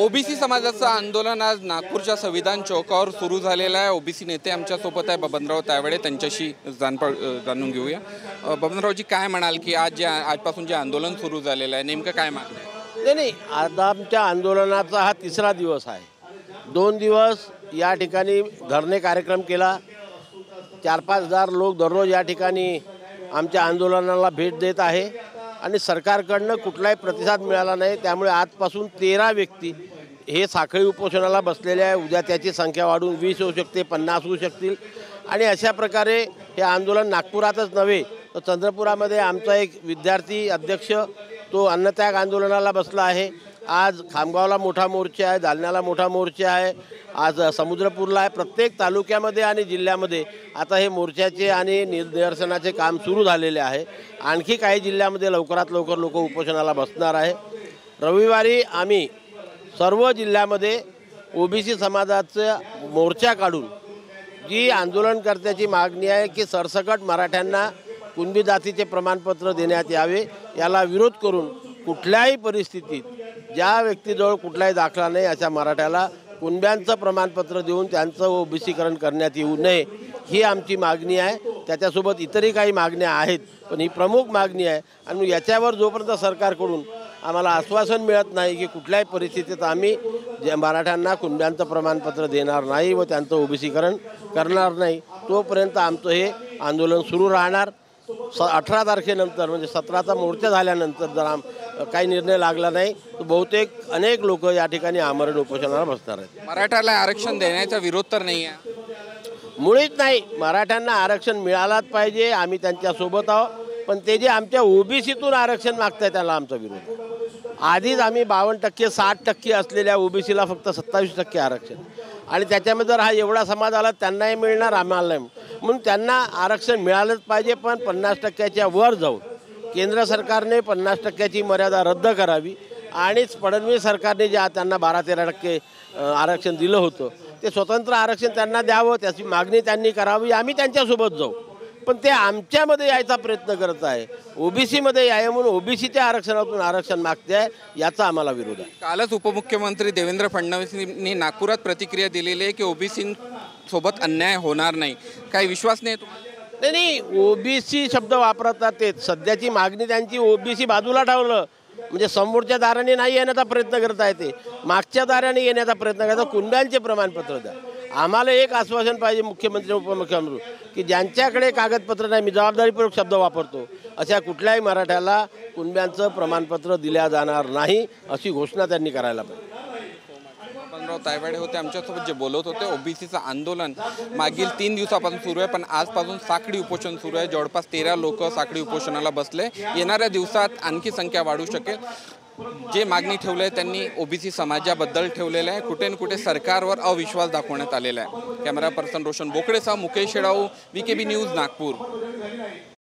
OBC समाजाचं आंदोलन आज नागपूरच्या संविधान चौकावर सुरू झालेलं आहे। ओबीसी नेते आमच्या सोबत आहे बबनराव तायवाडे, त्यांच्याशी जाणून घेऊया। बबनरावजी, काय म्हणाल की आजपासून जे आंदोलन सुरू झालेलं आहे, नेमकं काय मागणं आहे? नाही, आज आमच्या आंदोलनाचा हा तिसरा दिवस आहे। 2 दिवस या ठिकाणी धरणे कार्यक्रम केला। 4-5 हजार लोक दररोज या ठिकाणी आमच्या आंदोलनाला भेट देत आहे आणि सरकारकडनं कुठलाही प्रतिसाद मिळाला नाही। त्यामुळे आजपासून 13 व्यक्ती हे साखळी उपोषणाला बसलेले आहे। उद्या त्याची संख्या वाढून 20 होऊ शकते, 50 होऊ शकतील आणि अशा प्रकारे हे आंदोलन नागपुरातच नव्हे तर चंद्रपुरामध्ये आमचा एक विद्यार्थी अध्यक्ष तो अन्नत्याग आंदोलनाला बसला आहे। आज खामगावला मोठा मोर्चा आहे, जालन्याला मोठा मोर्चा आहे, आज समुद्रपूरला आहे। प्रत्येक तालुक्यामध्ये आणि जिल्ह्यामध्ये आता हे मोर्चाचे आणि निदर्शनाचे काम सुरू झालेले आहे। आणखी काही जिल्ह्यामध्ये लवकरात लवकर लोक उपोषणाला बसणार आहे। रविवारी आम्ही सर्व जिल्ह्यामध्ये ओबीसी समाजाचा मोर्चा काढून जी आंदोलनकर्त्याची मागणी आहे की सरसकट मराठ्यांना कुणबी जातीचे प्रमाणपत्र देण्यात यावे, याला विरोध करून कुठल्याही परिस्थितीत ज्या व्यक्तीजवळ कुठलाही दाखला नाही अशा मराठ्याला कुणब्यांचं प्रमाणपत्र देऊन त्यांचं ओबीसीकरण करण्यात येऊ नये, ही आमची मागणी आहे। त्याच्यासोबत इतरही काही मागण्या आहेत, पण ही प्रमुख मागणी आहे। आणि याच्यावर जोपर्यंत सरकारकडून आम्हाला आश्वासन मिळत नाही की कुठल्याही परिस्थितीत आम्ही मराठ्यांना कुणब्यांचं प्रमाणपत्र देणार नाही व त्यांचं ओबीसीकरण करणार नाही, तोपर्यंत आमचं हे आंदोलन सुरू राहणार। 18 तारखेनंतर म्हणजे 17चा मोर्चा झाल्यानंतर जर काही निर्णय लागला नाही तर बहुतेक अनेक लोक या ठिकाणी आमरण उपोषणाला बसणार आहेत। मराठ्याला आरक्षण देण्याचा विरोध तर नाही आहे, मुळीच नाही। मराठ्यांना आरक्षण मिळालाच पाहिजे, आम्ही त्यांच्यासोबत आहोत, पण ते जे आमच्या ओबीसीतून आरक्षण मागताय त्याला आमचा विरोध आहे। आधीच आम्ही 52% 60% असलेल्या ओबीसीला फक्त 27% आरक्षण आणि त्याच्यामध्ये जर हा एवढा समाज आला त्यांनाही मिळणार, आम्हाला नाही, म्हणून त्यांना आरक्षण मिळालंच पाहिजे। पण 50%च्या वर जाऊन केंद्र सरकारने 50%ची मर्यादा रद्द करावी आणि फडणवीस सरकारने जे त्यांना 12-13% आरक्षण दिलं होतं ते स्वतंत्र आरक्षण त्यांना द्यावं, त्याची मागणी त्यांनी करावी। आम्ही त्यांच्यासोबत जाऊ, पण ते आमच्यामध्ये यायचा प्रयत्न करत आहे, ओबीसीमध्ये याय म्हणून ओबीसीच्या आरक्षणातून आरक्षण मागते आहे, याचा आम्हाला विरोध आहे। कालच उपमुख्यमंत्री देवेंद्र फडणवीसांनी नागपुरात प्रतिक्रिया दिलेली आहे की ओबीसी सोबत अन्याय होणार नाही, काही विश्वास नाही तुम्हाला? नाही, ओबीसी शब्द वापरतात ते सध्याची मागणी त्यांची ओबीसी बाजूला ठेवलं म्हणजे समोरच्या दाराने नाही येण्याचा प्रयत्न करत आहे, ते मागच्या दाराने येण्याचा प्रयत्न करतात। कुणब्यांचे प्रमाणपत्र द्या, आम्हाला एक आश्वासन पाहिजे मुख्यमंत्री उपमुख्यमंत्री की ज्यांच्याकडे कागदपत्र नाही, मी जबाबदारीपूर्वक शब्द वापरतो, अशा कुठल्याही मराठ्याला कुणब्यांचं प्रमाणपत्र दिल्या जाणार नाही अशी घोषणा त्यांनी करायला पाहिजे। बबनराव तायवाडे होते आमच्यासोबत, जे बोलत होते। ओबीसीचं आंदोलन मागील 3 दिवसापासून सुरू आहे, पण आजपासून साखळी उपोषण सुरू आहे। जवळपास 13 लोक साखळी उपोषणाला बसले। येणाऱ्या दिवसात आणखी संख्या वाढू शकेल। जे मागणी ठेवले आहे त्यांनी ओबीसी समाजाबद्दल ठेवलेलं आहे। कुठे न कुठे सरकारवर अविश्वास दाखवण्यात आलेला आहे। कॅमेरा पर्सन रोशन बोकडेसह मुकेश शेडाऊ, VKB न्यूज, नागपूर।